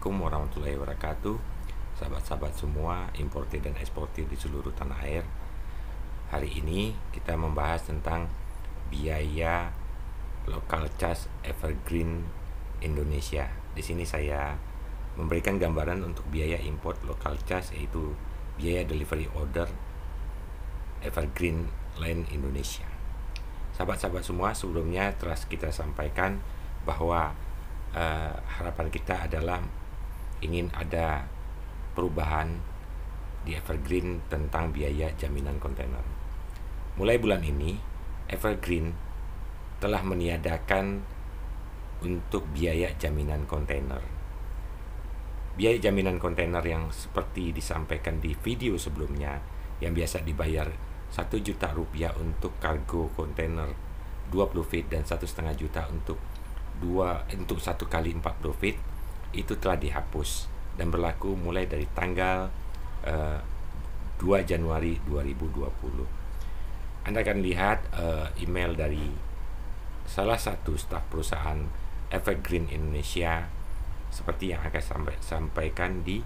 Assalamualaikum warahmatullahi wabarakatuh. Sahabat-sahabat semua, importir dan eksportir di seluruh tanah air. Hari ini kita membahas tentang biaya local charge Evergreen Indonesia. Di sini saya memberikan gambaran untuk biaya import local charge, yaitu biaya delivery order Evergreen Line Indonesia. Sahabat-sahabat semua, sebelumnya telah kita sampaikan bahwa harapan kita adalah ingin ada perubahan di Evergreen tentang biaya jaminan kontainer. Mulai bulan ini, Evergreen telah meniadakan untuk biaya jaminan kontainer. Biaya jaminan kontainer yang seperti disampaikan di video sebelumnya, yang biasa dibayar 1 juta rupiah untuk kargo kontainer 20 feet dan 1,5 juta untuk 1 kali 40 feet, itu telah dihapus dan berlaku mulai dari tanggal 2 Januari 2020. Anda akan lihat email dari salah satu staf perusahaan Evergreen Indonesia seperti yang akan sampaikan di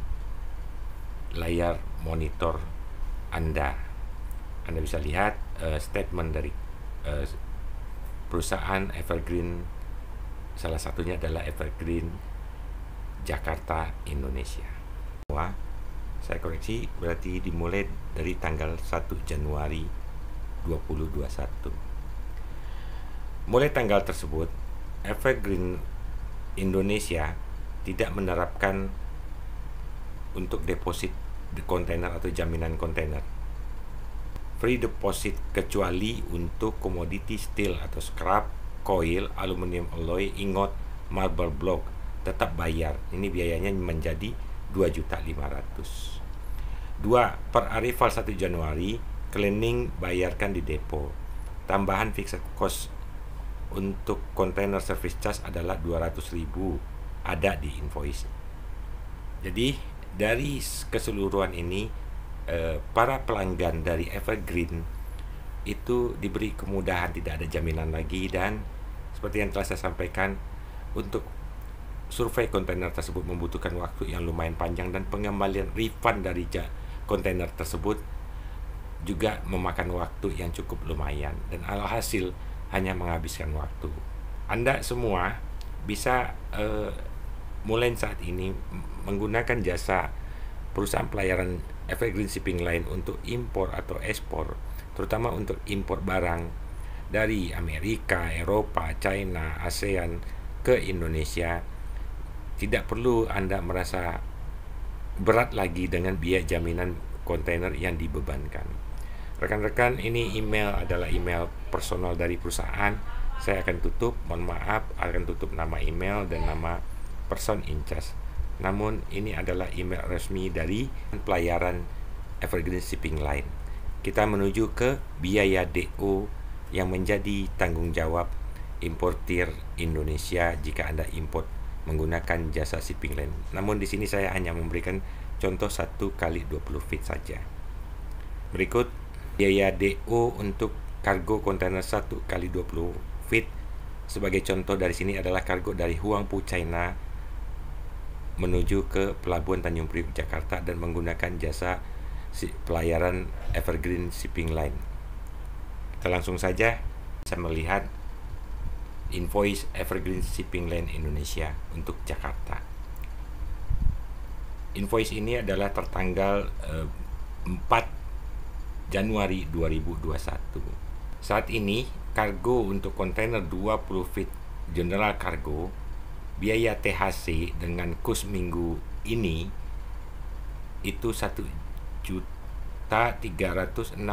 layar monitor Anda. Anda bisa lihat statement dari perusahaan Evergreen. Salah satunya adalah Evergreen Jakarta, Indonesia. Wah, saya koreksi, berarti dimulai dari tanggal 1 Januari 2021. Mulai tanggal tersebut, Evergreen Indonesia tidak menerapkan untuk deposit di kontainer atau jaminan kontainer free deposit, kecuali untuk komoditi steel atau scrap, coil, aluminium alloy, ingot, marble block tetap bayar. Ini biayanya menjadi 2.500.000. 2. Per arrival 1 Januari, cleaning bayarkan di depo. Tambahan fixed cost untuk container service charge adalah 200.000, ada di invoice. Jadi dari keseluruhan ini, para pelanggan dari Evergreen itu diberi kemudahan, tidak ada jaminan lagi, dan seperti yang telah saya sampaikan, untuk survei kontainer tersebut membutuhkan waktu yang lumayan panjang, dan pengembalian refund dari kontainer tersebut juga memakan waktu yang cukup lumayan, dan alhasil hanya menghabiskan waktu. Anda semua bisa mulai saat ini menggunakan jasa perusahaan pelayaran Evergreen Shipping Line untuk impor atau ekspor, terutama untuk impor barang dari Amerika, Eropa, China, ASEAN ke Indonesia. Tidak perlu Anda merasa berat lagi dengan biaya jaminan kontainer yang dibebankan. Rekan-rekan, ini email adalah email personal dari perusahaan. Saya akan tutup, mohon maaf, akan tutup nama email dan nama person in charge. Namun ini adalah email resmi dari pelayaran Evergreen Shipping Line. Kita menuju ke biaya DO yang menjadi tanggung jawab importir Indonesia jika Anda import menggunakan jasa shipping line. Namun di sini saya hanya memberikan contoh 1 kali 20 feet saja. Berikut biaya DO untuk kargo kontainer 1 kali 20 feet. Sebagai contoh dari sini adalah kargo dari Huangpu, China menuju ke Pelabuhan Tanjung Priok, Jakarta, dan menggunakan jasa pelayaran Evergreen Shipping Line. Kita langsung saja bisa melihat invoice Evergreen Shipping Line Indonesia untuk Jakarta. Invoice ini adalah tertanggal 4 Januari 2021. Saat ini kargo untuk kontainer 20 feet general cargo, biaya THC dengan kurs minggu ini itu 1.366.765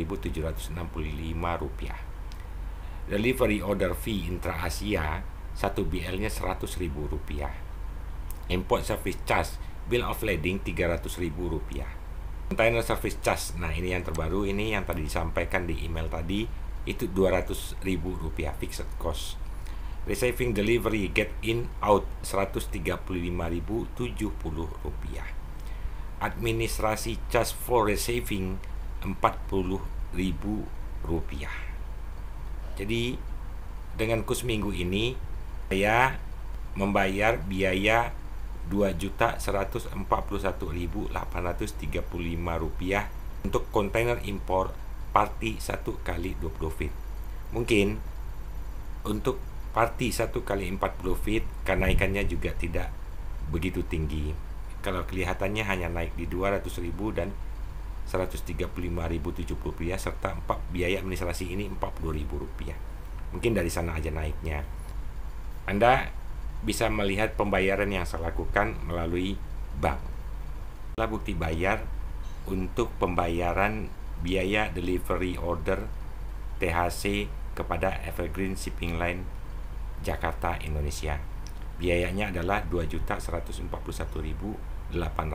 rupiah. Delivery order fee intra Asia 1 BL-nya 100.000 rupiah. Import service charge bill of lading 300.000 rupiah. Container service charge, nah ini yang terbaru, ini yang tadi disampaikan di email tadi, itu 200.000 rupiah fixed cost. Receiving delivery get in out 135.070 rupiah. Administrasi charge for receiving 40.000 rupiah. Jadi dengan kurs minggu ini saya membayar biaya Rp2.141.835 untuk kontainer impor party 1 kali 20 feet. Mungkin untuk party 1 kali 40 feet kenaikannya juga tidak begitu tinggi. Kalau kelihatannya hanya naik di 200.000 dan 135.070 rupiah, serta biaya administrasi ini Rp40.000. Mungkin dari sana aja naiknya. Anda bisa melihat pembayaran yang saya lakukan melalui bank. Adalah bukti bayar untuk pembayaran biaya delivery order THC kepada Evergreen Shipping Line Jakarta, Indonesia. Biayanya adalah Rp2.141.835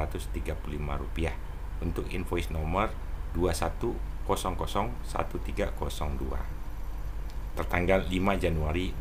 untuk invoice nomor 21001302 tertanggal 5 Januari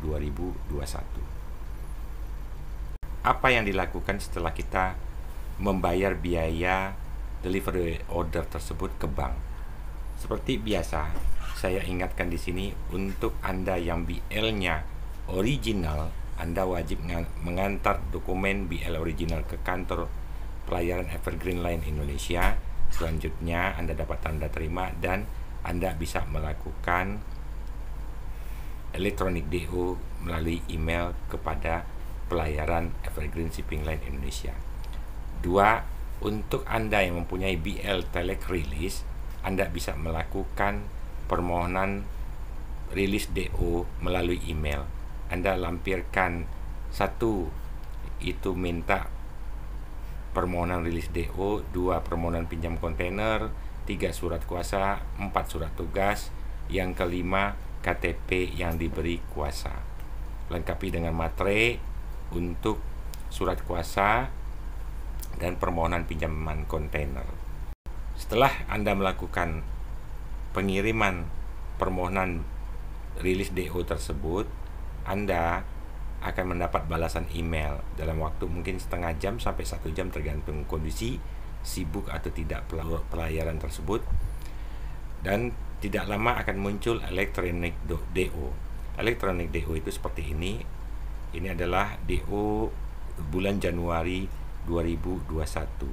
2021. Apa yang dilakukan setelah kita membayar biaya delivery order tersebut ke bank? Seperti biasa, saya ingatkan di sini untuk Anda yang BL-nya original, Anda wajib mengantar dokumen BL original ke kantor pelayaran Evergreen Line Indonesia. Selanjutnya Anda dapat tanda terima dan Anda bisa melakukan elektronik DO melalui email kepada pelayaran Evergreen Shipping Line Indonesia. 2. Untuk Anda yang mempunyai BL Telek Release, Anda bisa melakukan permohonan rilis DO melalui email. Anda lampirkan 1, itu minta permohonan rilis DO, 2 permohonan pinjam kontainer, 3 surat kuasa, 4 surat tugas, yang kelima KTP yang diberi kuasa. Lengkapi dengan materai untuk surat kuasa dan permohonan pinjaman kontainer. Setelah Anda melakukan pengiriman permohonan rilis DO tersebut, Anda akan mendapat balasan email dalam waktu mungkin setengah jam sampai 1 jam tergantung kondisi sibuk atau tidak pelayaran tersebut, dan tidak lama akan muncul elektronik DO. Elektronik DO itu seperti ini. Ini adalah DO bulan Januari 2021.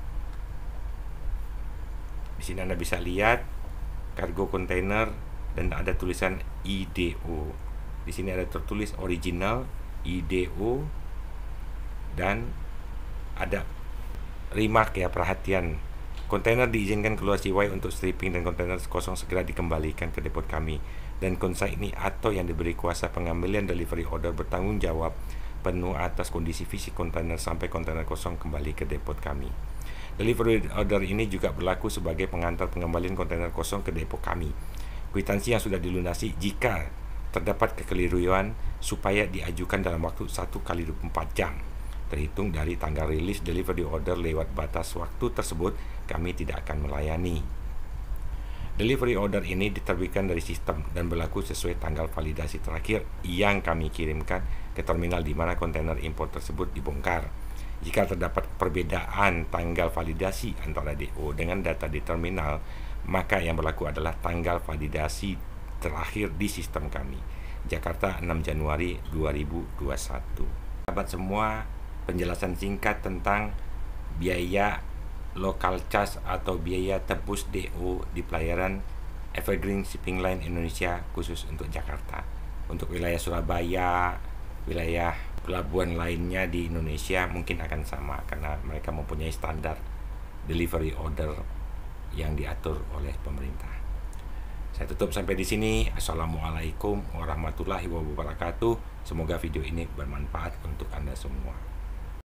Di sini Anda bisa lihat kargo kontainer dan ada tulisan IDO. Di sini ada tertulis original, IDO, dan ada remark ya, perhatian. Kontainer diizinkan keluar CY untuk stripping dan kontainer kosong segera dikembalikan ke depot kami. Dan konsignee atau yang diberi kuasa pengambilan delivery order bertanggung jawab penuh atas kondisi fisik kontainer sampai kontainer kosong kembali ke depot kami. Delivery order ini juga berlaku sebagai pengantar pengembalian kontainer kosong ke depot kami. Kwitansi yang sudah dilunasi jika terdapat kekeliruan supaya diajukan dalam waktu 1 kali 24 jam. Terhitung dari tanggal rilis delivery order lewat batas waktu tersebut, kami tidak akan melayani. Delivery order ini diterbitkan dari sistem dan berlaku sesuai tanggal validasi terakhir yang kami kirimkan ke terminal di mana kontainer impor tersebut dibongkar. Jika terdapat perbedaan tanggal validasi antara DO dengan data di terminal, maka yang berlaku adalah tanggal validasi terakhir di sistem kami. Jakarta, 6 Januari 2021. Sahabat semua, penjelasan singkat tentang biaya local charge atau biaya tebus DO di pelayaran Evergreen Shipping Line Indonesia khusus untuk Jakarta. Untuk wilayah Surabaya, wilayah pelabuhan lainnya di Indonesia mungkin akan sama karena mereka mempunyai standar delivery order yang diatur oleh pemerintah. Saya tutup sampai di sini. Assalamualaikum warahmatullahi wabarakatuh. Semoga video ini bermanfaat untuk Anda semua.